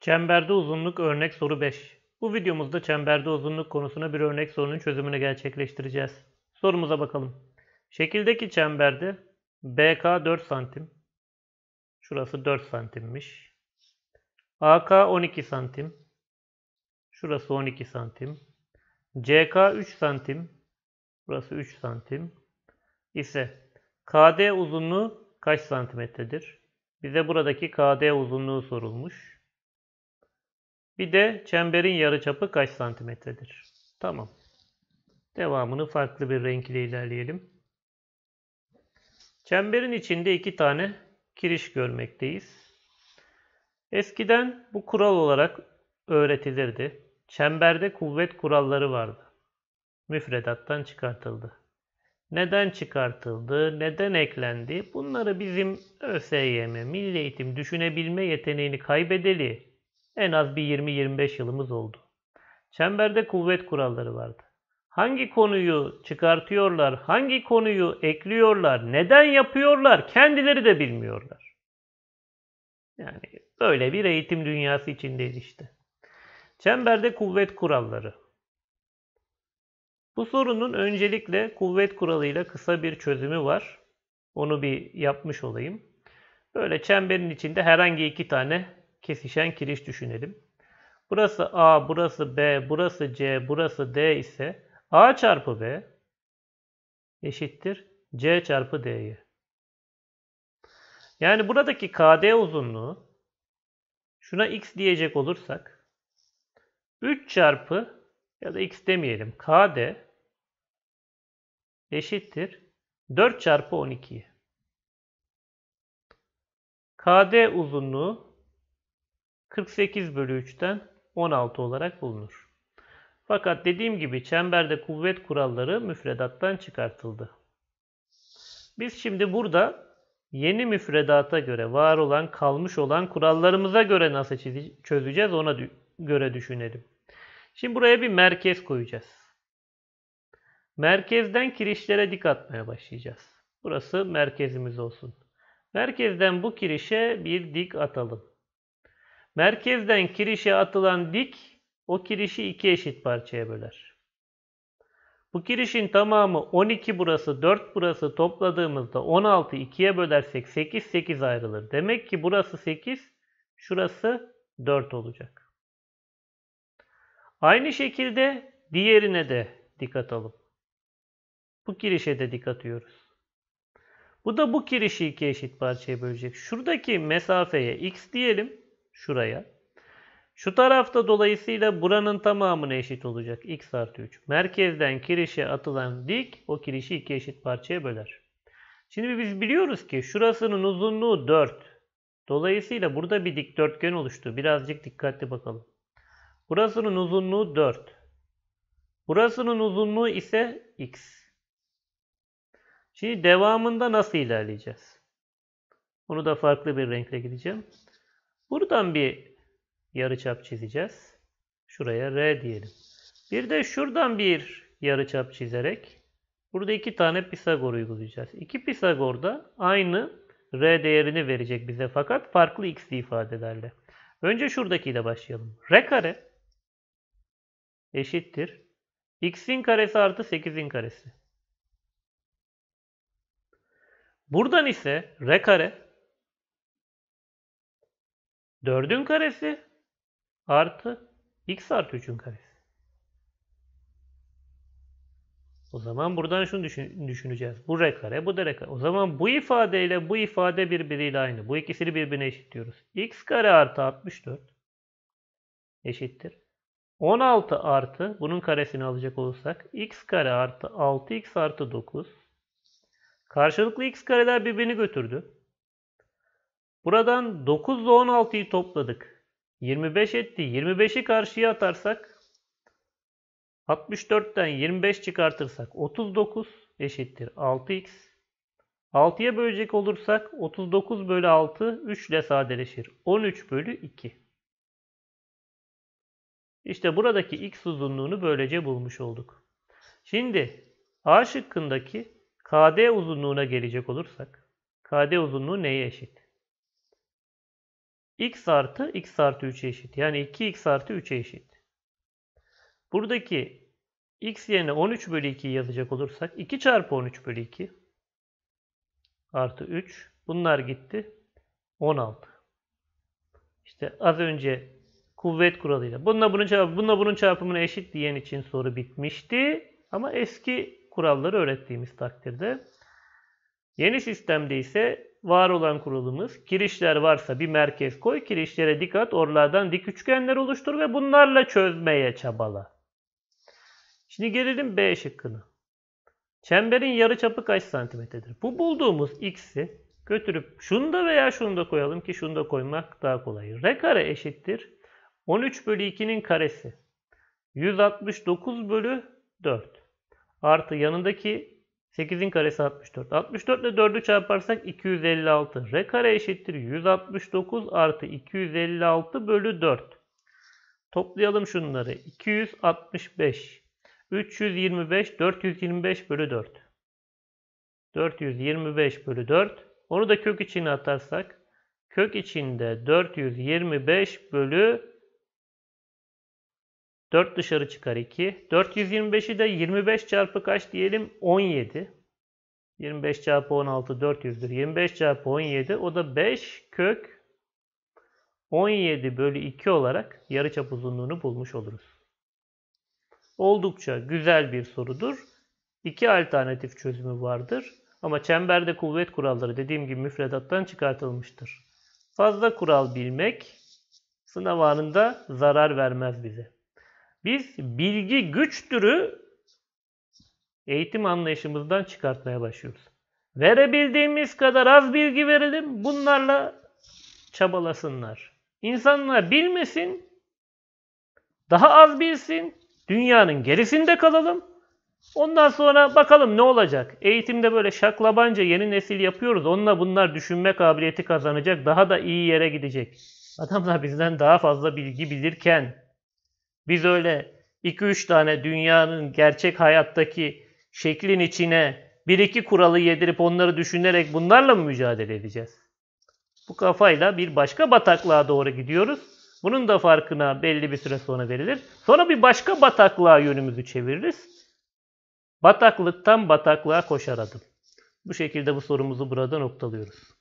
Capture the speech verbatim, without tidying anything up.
Çemberde uzunluk örnek soru beş. Bu videomuzda çemberde uzunluk konusuna bir örnek sorunun çözümünü gerçekleştireceğiz. Sorumuza bakalım. Şekildeki çemberde B K dört santim. Şurası dört santimmiş. A K on iki santim. Şurası on iki santim. C K üç santim. Burası üç santim. İse K D uzunluğu kaç santimetredir? Bize buradaki K D uzunluğu sorulmuş. Bir de çemberin yarıçapı kaç santimetredir? Tamam. Devamını farklı bir renk ile ilerleyelim. Çemberin içinde iki tane kiriş görmekteyiz. Eskiden bu kural olarak öğretilirdi. Çemberde kuvvet kuralları vardı. Müfredattan çıkartıldı. Neden çıkartıldı, neden eklendi? Bunları bizim ÖSYM, Milli Eğitim düşünebilme yeteneğini kaybedeli en az bir yirmi yirmi beş yılımız oldu. Çemberde kuvvet kuralları vardı. Hangi konuyu çıkartıyorlar, hangi konuyu ekliyorlar, neden yapıyorlar kendileri de bilmiyorlar. Yani böyle bir eğitim dünyası içindeyiz işte. Çemberde kuvvet kuralları. Bu sorunun öncelikle kuvvet kuralıyla kısa bir çözümü var. Onu bir yapmış olayım. Böyle çemberin içinde herhangi iki tane kesişen kiriş düşünelim. Burası A, burası B, burası C, burası D ise A çarpı B eşittir C çarpı D'ye. Yani buradaki K D uzunluğu şuna X diyecek olursak üç çarpı ya da X demeyelim K D eşittir dört çarpı on ikiye. K D uzunluğu kırk sekiz bölü üçten on altı olarak bulunur. Fakat dediğim gibi çemberde kuvvet kuralları müfredattan çıkartıldı. Biz şimdi burada yeni müfredata göre var olan, kalmış olan kurallarımıza göre nasıl çözeceğiz ona göre düşünelim. Şimdi buraya bir merkez koyacağız. Merkezden kirişlere dik atmaya başlayacağız. Burası merkezimiz olsun. Merkezden bu kirişe bir dik atalım. Merkezden kirişe atılan dik o kirişi iki eşit parçaya böler. Bu kirişin tamamı on iki burası, dört burası topladığımızda on altı ikiye bölersek sekiz, sekiz ayrılır. Demek ki burası sekiz, şurası dört olacak. Aynı şekilde diğerine de dik atalım. Bu kirişe de dik atıyoruz. Bu da bu kirişi iki eşit parçaya bölecek. Şuradaki mesafeye x diyelim, şuraya. Şu tarafta dolayısıyla buranın tamamına eşit olacak. X artı üç. Merkezden kirişe atılan dik o kirişi iki eşit parçaya böler. Şimdi biz biliyoruz ki şurasının uzunluğu dört. Dolayısıyla burada bir dikdörtgen oluştu. Birazcık dikkatli bakalım. Burasının uzunluğu dört. Burasının uzunluğu ise x. Şimdi devamında nasıl ilerleyeceğiz? Onu da farklı bir renkle gideceğim. Buradan bir yarıçap çizeceğiz. Şuraya R diyelim. Bir de şuradan bir yarıçap çizerek burada iki tane Pisagor uygulayacağız. İki Pisagor da aynı R değerini verecek bize fakat farklı x'li ifadelerle. Önce şuradakiyle başlayalım. R kare eşittir x'in karesi artı sekizin karesi. Buradan ise R kare dördün karesi artı x artı üçün karesi. O zaman buradan şunu düşün, düşüneceğiz. Bu R kare, bu da R kare. O zaman bu ifadeyle bu ifade birbiriyle aynı. Bu ikisini birbirine eşitliyoruz. X kare artı altmış dört eşittir. on altı artı, bunun karesini alacak olursak, x kare artı altı x artı dokuz. Karşılıklı x kareler birbirini götürdü. Buradan dokuz ile on altıyı topladık. yirmi beş etti. yirmi beşi karşıya atarsak altmış dörtten yirmi beş çıkartırsak otuz dokuz eşittir altı x. altıya bölecek olursak otuz dokuz bölü altı üç ile sadeleşir. on üç bölü iki. İşte buradaki x uzunluğunu böylece bulmuş olduk. Şimdi A şıkkındaki K D uzunluğuna gelecek olursak K D uzunluğu neye eşit? x artı x artı üçe eşit. Yani iki x artı üçe eşit. Buradaki x yerine on üç bölü ikiyi yazacak olursak iki çarpı on üç bölü iki artı üç. Bunlar gitti. on altı. İşte az önce kuvvet kuralıyla. Bununla bunun çarpımı, bununla bunun çarpımına eşit diyen için soru bitmişti. Ama eski kuralları öğrettiğimiz takdirde. Yeni sistemde ise var olan kuralımız kirişler varsa bir merkez koy, kirişlere dikkat, oralardan dik üçgenler oluştur ve bunlarla çözmeye çabala. Şimdi gelelim B şıkkına. Çemberin yarıçapı kaç santimetredir? Bu bulduğumuz x'i götürüp şunu da veya şunu da koyalım ki şunu da koymak daha kolay. R kare eşittir on üç bölü ikinin karesi. yüz altmış dokuz bölü dört. Artı yanındaki sekizin karesi altmış dört. altmış dört ile dördü çarparsak iki yüz elli altı. R kare eşittir yüz altmış dokuz artı iki yüz elli altı bölü dört. Toplayalım şunları. iki yüz altmış beş. üç yüz yirmi beş. dört yüz yirmi beş bölü dört. dört yüz yirmi beş bölü dört. Onu da kök içine atarsak. Kök içinde dört yüz yirmi beş bölü dört dışarı çıkar iki. dört yüz yirmi beşi de yirmi beş çarpı kaç diyelim? on yedi. yirmi beş çarpı on altı dört yüzdür. yirmi beş çarpı on yedi o da beş kök on yedi bölü iki olarak yarıçap uzunluğunu bulmuş oluruz. Oldukça güzel bir sorudur. İki alternatif çözümü vardır. Ama çemberde kuvvet kuralları dediğim gibi müfredattan çıkartılmıştır. Fazla kural bilmek sınav anında zarar vermez bize. Biz bilgi güçtürü eğitim anlayışımızdan çıkartmaya başlıyoruz. Verebildiğimiz kadar az bilgi verelim, bunlarla çabalasınlar. İnsanlar bilmesin, daha az bilsin, dünyanın gerisinde kalalım. Ondan sonra bakalım ne olacak? Eğitimde böyle şaklabanca yeni nesil yapıyoruz. Onunla bunlar düşünme kabiliyeti kazanacak, daha da iyi yere gidecek. Adamlar bizden daha fazla bilgi bilirken biz öyle iki üç tane dünyanın gerçek hayattaki şeklin içine bir iki kuralı yedirip onları düşünerek bunlarla mı mücadele edeceğiz? Bu kafayla bir başka bataklığa doğru gidiyoruz. Bunun da farkına belli bir süre sonra verilir. Sonra bir başka bataklığa yönümüzü çeviririz. Bataklıktan bataklığa koşar adım. Bu şekilde bu sorumuzu burada noktalıyoruz.